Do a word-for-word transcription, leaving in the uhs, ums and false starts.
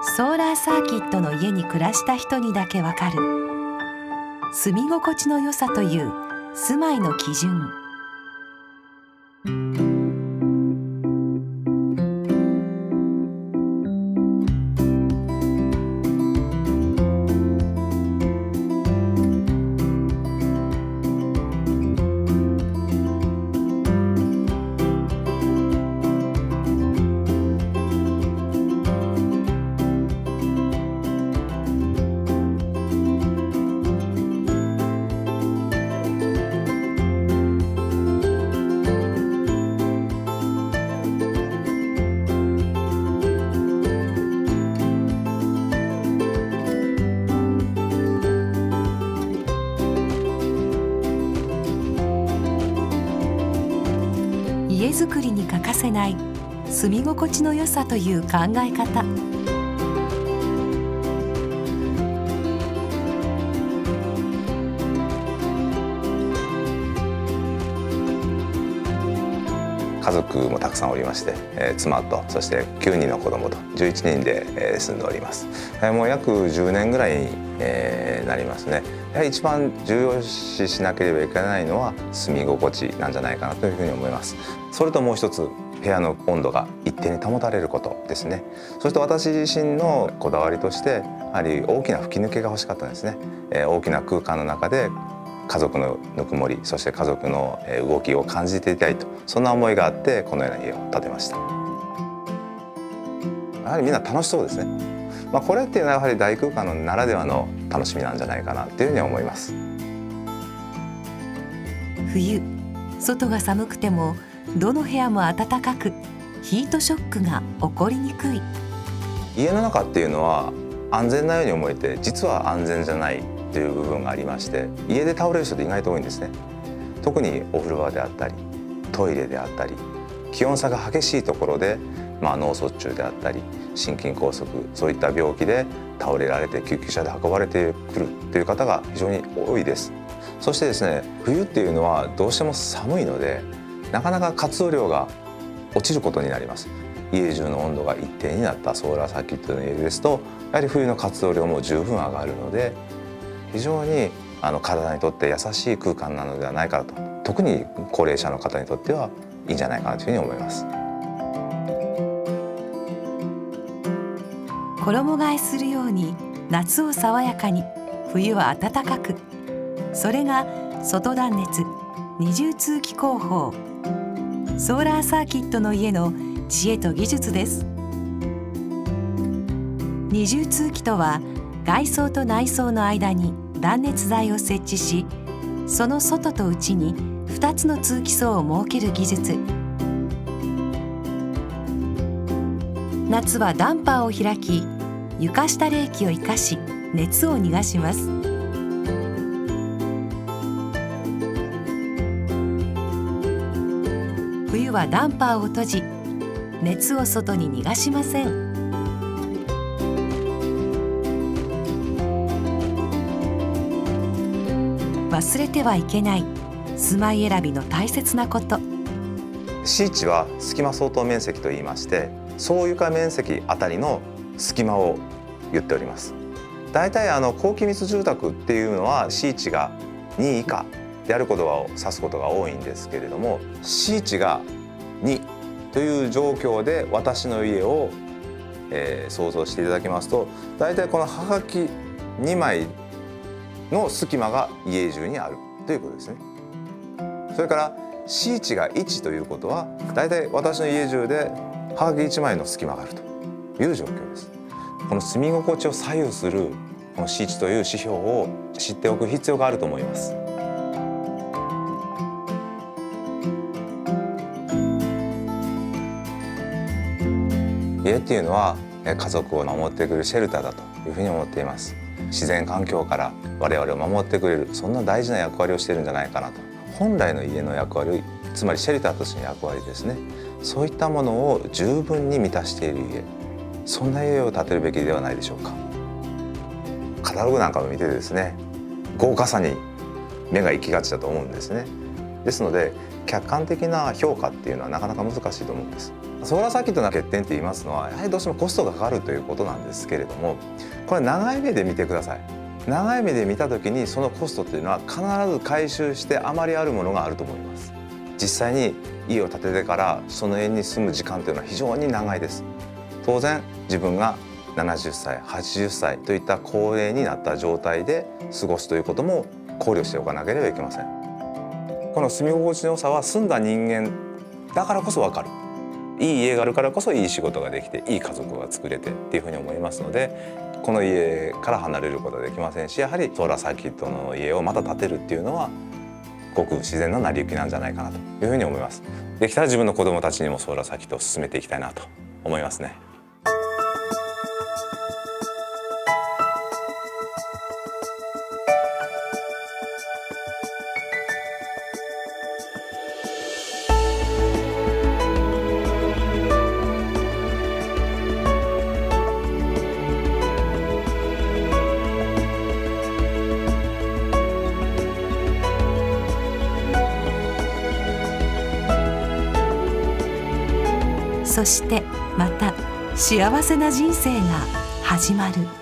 ソーラーサーキットの家に暮らした人にだけわかる住み心地の良さという住まいの基準。家づくりに欠かせない住み心地の良さという考え方。 家族もたくさんおりまして、えー、妻とそしてきゅうにんの子供とじゅういちにんで、えー、住んでおります。えー、もう約じゅうねんぐらいに、えー、なりますね。やはり一番重要視しなければいけないのは住み心地なんじゃないかなというふうに思います。それともう一つ、部屋の温度が一定に保たれることですね。そして私自身のこだわりとしてやはり大きな吹き抜けが欲しかったんですね。えー、大きな空間の中で家族のぬくもり、そして家族の動きを感じていたいと、そんな思いがあってこのような家を建てました。やはりみんな楽しそうですね。まあ、これっていうのはやはり大空間のならではの楽しみなんじゃないかなというふうに思います。 冬、外が寒くてもどの部屋も暖かく、ヒートショックが起こりにくい。 家の中っていうのは安全なように思えて、実は安全じゃないという部分がありまして、家で倒れる人って意外と多いんですね。特にお風呂場であったりトイレであったり、気温差が激しいところで、まあ、脳卒中であったり心筋梗塞、そういった病気で倒れられて救急車で運ばれてくるという方が非常に多いです。そしてですね、冬っていうのはどうしても寒いのでなかなか活動量が落ちることになります。家中の温度が一定になったソーラーサーキットの家ですと、やはり冬の活動量も十分上がるので、非常にあの体にとって優しい空間なのではないかと、特に高齢者の方にとってはいいんじゃないかなというふうに思います。 衣替えするように夏を爽やかに、冬は暖かく、それが外断熱二重通気工法ソーラーサーキットの家の知恵と技術です。二重通気とは、外装と内装の間に断熱材を設置し、その外と内にふたつの通気層を設ける技術。夏はダンパーを開き、床下冷気を生かし熱を逃がします。冬はダンパーを閉じ、熱を外に逃がしません。忘れてはいけない住まい選びの大切なこと。 シーチは隙間相当面積といいまして、総床面積あたりの隙間を言っております。だいたいあの高気密住宅っていうのは シーチがに以下であることを指すことが多いんですけれども、 シーチがにという状況で私の家を、えー、想像していただきますと、だいたいこのはがきにまいの隙間が家中にあるということですね。それから シーチがいちということは、だいたい私の家中ではがきいちまいの隙間があるという状況です。この住み心地を左右するこの シーチという指標を知っておく必要があると思います。家っていうのは家族を守ってくれるシェルターだというふうに思っています。自然環境から我々を守ってくれる、そんな大事な役割をしているんじゃないかなと。本来の家の役割、つまりシェルターとしての役割ですね、そういったものを十分に満たしている家、そんな家を建てるべきではないでしょうか。カタログなんかを見てですね、豪華さに目が行きがちだと思うんですね。ですので客観的な評価っていうのはなかなか難しいと思うんです。 ソーラーサーキットの欠点って言いますのはやはりどうしてもコストがかかるということなんですけれども、これ長い目で見てください。長い目で見た時にそのコストっていうのは必ず回収して余りあるものがあると思います。実際に家を建ててからその家に住む時間というのは非常に長いです。当然自分がななじゅっさいはちじゅっさいといった高齢になった状態で過ごすということも考慮しておかなければいけません。この住み心地の良さは住んだ人間だからこそ分かる。いい家があるからこそいい仕事ができていい家族が作れてっていうふうに思いますので、この家から離れることはできませんし、やはりソーラーサーキットの家をまた建てるっていうのはごく自然な成り行きなんじゃないかなというふうに思います。できたら自分の子どもたちにもソーラーサーキットを進めていきたいなと思いますね。 そしてまた幸せな人生が始まる。